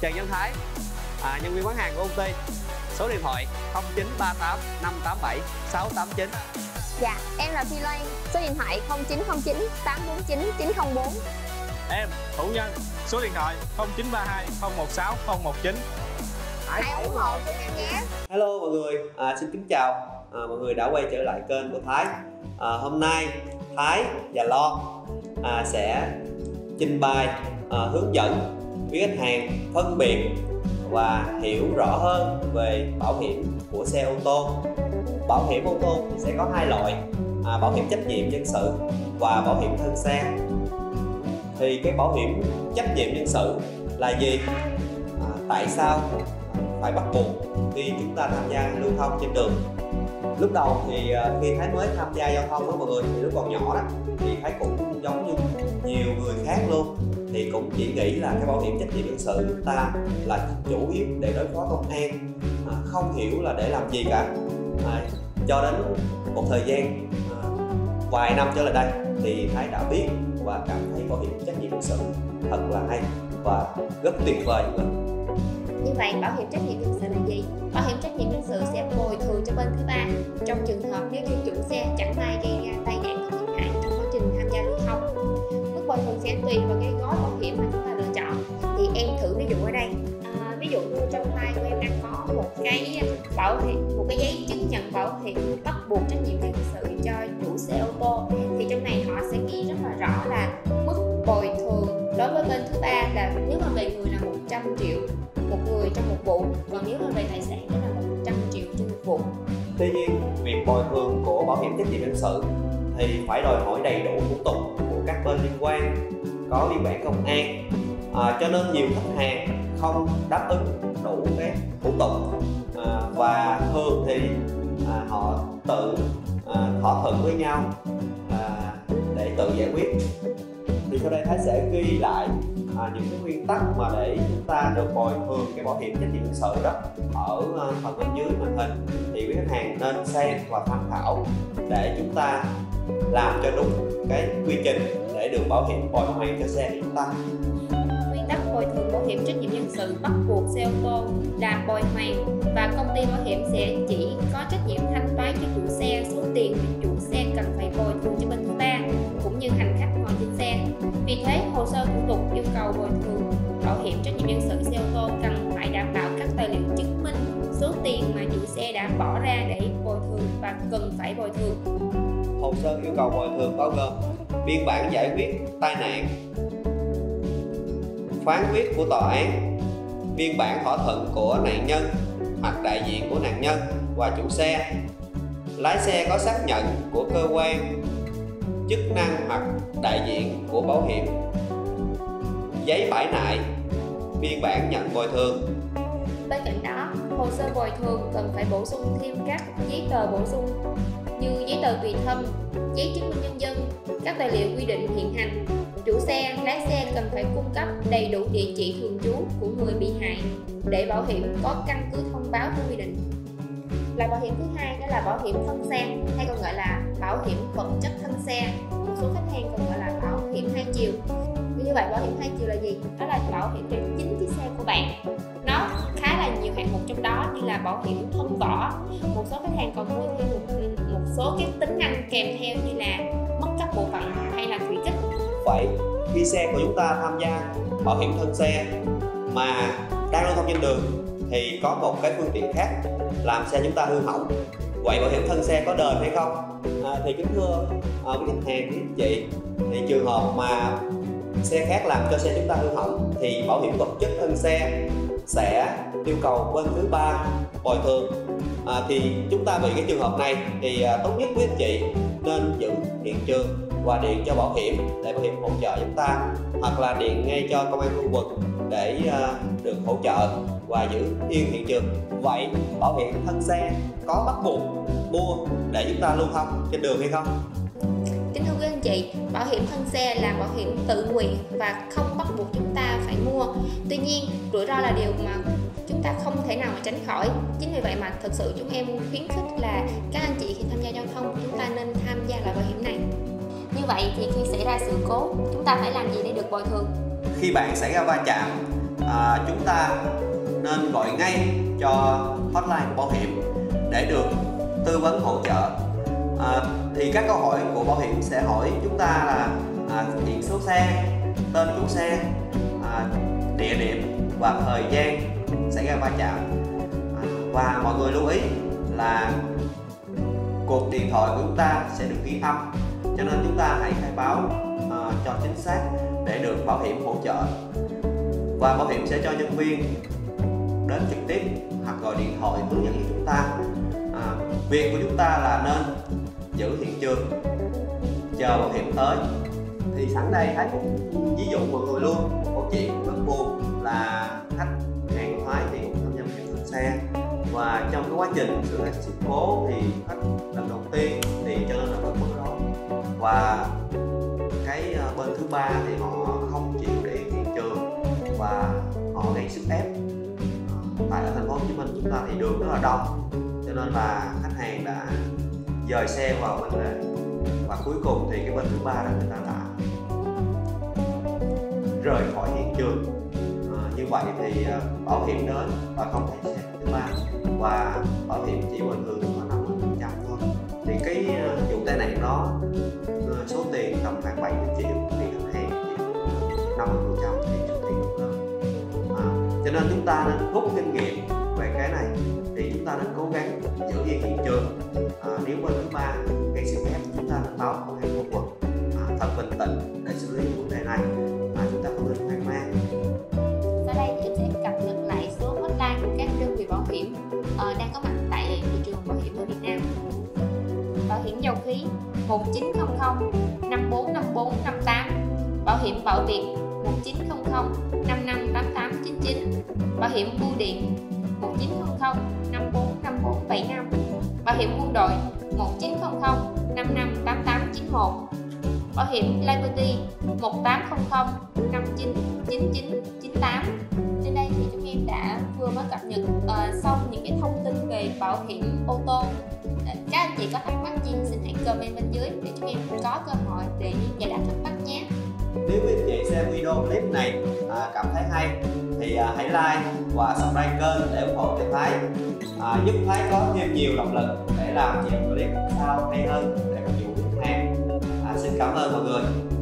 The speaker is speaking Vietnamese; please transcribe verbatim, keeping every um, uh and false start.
Trần Văn Thái, à, nhân viên bán hàng của công ty. Số điện thoại không chín ba tám năm tám bảy sáu tám chín. Dạ, em là Phi Loan. Số điện thoại không chín không chín tám bốn chín chín không bốn. Em Thủ Nhân. Số điện thoại không chín ba hai không một sáu không một chín. Hãy ủng hộ chúng em nhé. Hello mọi người, à, xin kính chào à, mọi người đã quay trở lại kênh của Thái. à, Hôm nay Thái và Lo à, sẽ trình bày à, hướng dẫn quý khách hàng phân biệt và hiểu rõ hơn về bảo hiểm của xe ô tô. Bảo hiểm ô tô thì sẽ có hai loại, à, bảo hiểm trách nhiệm dân sự và bảo hiểm thân xe. Thì cái bảo hiểm trách nhiệm dân sự là gì? À, tại sao phải bắt buộc khi chúng ta tham gia lưu thông trên đường? Lúc đầu thì khi Thái mới tham gia giao thông đó mọi người, thì lúc còn nhỏ đó thì Thái cũng giống như nhiều người khác luôn, thì cũng chỉ nghĩ là cái bảo hiểm trách nhiệm dân sự chúng ta là chủ yếu để đối phó công an, à, không hiểu là để làm gì cả. À, cho đến một thời gian à, vài năm trở lại đây thì Thái đã biết và cảm thấy bảo hiểm trách nhiệm dân sự thật là hay và rất tuyệt vời nữa. Như vậy bảo hiểm trách nhiệm dân sự là gì? Bảo hiểm trách nhiệm dân sự sẽ bồi thường cho bên thứ ba trong trường hợp nếu như chủ xe chẳng may gây ra tai nạn hoặc thiệt hại trong quá trình tham gia lưu thông. Mức bồi thường sẽ tùy vào cái gói bảo hiểm mà chúng ta lựa chọn. Thì em thử ví dụ ở đây, à, ví dụ như trong tay của em đang có một cái bảo hiểm, một cái giấy chứng nhận bảo hiểm bắt buộc trách nhiệm dân sự cho chủ xe ô tô. Thì trong này họ sẽ ghi rất là rõ là mức bồi thường đối với bên thứ ba là nếu mà về người là một trăm triệu một người trong một vụ, còn nếu mà về tài sản đó là một trăm triệu trên một vụ. Tuy nhiên, việc bồi thường của bảo hiểm trách nhiệm dân sự thì phải đòi hỏi đầy đủ thủ tục của các bên liên quan, có biên bản công an, à, cho nên nhiều khách hàng không đáp ứng đủ cái thủ tục, à, và thường thì à, họ tự à, thỏa thuận với nhau à, để tự giải quyết. Thì sau đây Thái sẽ ghi lại à, những cái nguyên tắc mà để chúng ta được bồi thường cái bảo hiểm trách nhiệm dân sự đó ở uh, phần bên dưới màn hình, thì quý khách hàng nên xem và tham khảo để chúng ta làm cho đúng cái quy trình để được bảo hiểm bồi hoàn cho xe của chúng ta. Nguyên tắc bồi thường bảo hiểm trách nhiệm dân sự bắt buộc xe ô tô là bồi hoàn, và công ty bảo hiểm sẽ chỉ có trách nhiệm thanh toán cho chủ xe số tiền mà chủ xe cần phải bồi thường cho bên thứ ba cũng như hành khách ngồi trên xe. Vì thế, hồ sơ thủ tục yêu cầu bồi thường bảo hiểm trách nhiệm dân sự xe ô tô cần phải đảm bảo các tài liệu chứng minh số tiền mà chủ xe đã bỏ ra để bồi thường và cần phải bồi thường. Hồ sơ yêu cầu bồi thường bao gồm biên bản giải quyết tai nạn, phán quyết của tòa án, biên bản thỏa thuận của nạn nhân hoặc đại diện của nạn nhân và chủ xe, lái xe có xác nhận của cơ quan chức năng hoặc đại diện của bảo hiểm, giấy bãi nại, biên bản nhận bồi thường. Bên cạnh đó, hồ sơ bồi thường cần phải bổ sung thêm các giấy tờ bổ sung như giấy tờ tùy thân, giấy chứng minh nhân dân, các tài liệu quy định hiện hành. Chủ xe, lái xe cần phải cung cấp đầy đủ địa chỉ thường trú của người bị hại để bảo hiểm có căn cứ thông báo theo quy định. Loại bảo hiểm thứ hai đó là bảo hiểm thân xe, hay còn gọi là bảo hiểm vật chất thân xe. Một số khách hàng còn gọi là bảo hiểm hai chiều. Như vậy bảo hiểm hai chiều là gì? Đó là bảo hiểm cho chính chiếc xe của bạn. Nó khá là nhiều hạng mục trong đó, như là bảo hiểm thân vỏ. Một số khách hàng còn mua thêm một, một số cái tính năng kèm theo như là mất các bộ phận hay là thủy kích. Vậy khi xe của chúng ta tham gia bảo hiểm thân xe mà đang lưu thông trên đường thì có một cái phương tiện khác làm xe chúng ta hư hỏng, vậy bảo hiểm thân xe có đền hay không? À, thì kính thưa à, quý khách hàng, quý anh chị, thì trường hợp mà xe khác làm cho xe chúng ta hư hỏng thì bảo hiểm vật chất thân xe sẽ yêu cầu bên thứ ba bồi thường. À, thì chúng ta bị cái trường hợp này thì à, tốt nhất quý anh chị nên giữ hiện trường và điện cho bảo hiểm để bảo hiểm hỗ trợ chúng ta, hoặc là điện ngay cho công an khu vực để uh, được hỗ trợ và giữ yên hiện trường. Vậy bảo hiểm thân xe có bắt buộc mua để chúng ta lưu thông trên đường hay không? Kính thưa quý anh chị, bảo hiểm thân xe là bảo hiểm tự nguyện và không bắt buộc chúng ta phải mua. Tuy nhiên, rủi ro là điều mà chúng ta không thể nào mà tránh khỏi. Chính vì vậy mà thực sự chúng em khuyến khích là các anh chị khi tham gia giao thông chúng ta nên tham gia loại bảo hiểm này. Như vậy thì khi xảy ra sự cố, chúng ta phải làm gì để được bồi thường? Khi bạn xảy ra va chạm à, chúng ta nên gọi ngay cho hotline của bảo hiểm để được tư vấn hỗ trợ. À, thì các câu hỏi của bảo hiểm sẽ hỏi chúng ta là à, biển số xe, tên chủ xe, à, địa điểm và thời gian xảy ra va chạm. À, và mọi người lưu ý là cuộc điện thoại của chúng ta sẽ được ghi âm, cho nên chúng ta hãy khai báo à, cho chính xác để được bảo hiểm hỗ trợ. Và bảo hiểm sẽ cho nhân viên đến trực tiếp hoặc gọi điện thoại hướng dẫn cho chúng ta. À, việc của chúng ta là nên giữ hiện trường, chờ bảo hiểm tới. Thì sẵn đây Thái cũng ví dụ mọi người luôn một chuyện rất buồn là khách hàng của Thái thì cũng tham gia kiểm tra xe, và trong cái quá trình sửa lại sự cố thì khách lần đầu tiên thì cho nên là rất bối rối, và cái bên thứ ba thì họ không chịu để hiện trường và họ gây sức ép. Tại ở thành phố Hồ Chí Minh chúng ta thì đường rất là đông, cho nên là khách hàng đã dời xe vào bên này, và cuối cùng thì cái bên thứ ba là người ta đã rời khỏi hiện trường. À, như vậy thì bảo hiểm đến và không thấy xe thứ ba, và bảo hiểm chỉ bồi thường có năm mươi phần trăm thôi. Thì cái vụ tai nạn đó số tiền tầm khoảng bảy mươi triệu thì khách hàng chỉ năm mươi phần trăm thì số tiền rất lớn. À, cho nên chúng ta nên rút kinh nghiệm về cái này, thì chúng ta nên cố gắng giữ yên hiện trường. À, nếu bên thứ ba gây sức ép chúng ta nên báo công an khu vực à, thật bình tĩnh để xử lý vấn đề này. À, chúng ta không nên hoang mang. Sau đây thì em sẽ cập nhật lại số hotline của các đơn vị bảo hiểm uh, đang có mặt tại thị trường bảo hiểm ở Việt Nam. Bảo hiểm dầu khí một chín không không năm bốn năm bốn năm tám, bảo hiểm Bảo Việt một chín không không năm năm tám tám chín chín, bảo hiểm bưu điện một chín không không năm bốn năm bốn bảy năm, bảo hiểm quân đội một chín không không năm năm tám tám chín một, bảo hiểm Liberty một tám không không năm chín chín chín chín tám. Trên đây thì chúng em đã vừa mới cập nhật uh, xong những cái thông tin về bảo hiểm ô tô. Các anh chị có thắc mắc gì xin hãy comment bên dưới để chúng em có cơ hội để giải đáp thắc mắc nhé. Nếu quý anh chị xem video clip này à, cảm thấy hay thì à, hãy like và subscribe kênh để ủng hộ cho Thái, à, giúp Thái có thêm nhiều động lực để làm nhiều clip sau hay hơn để phục vụ khách hàng. À, xin cảm ơn mọi người.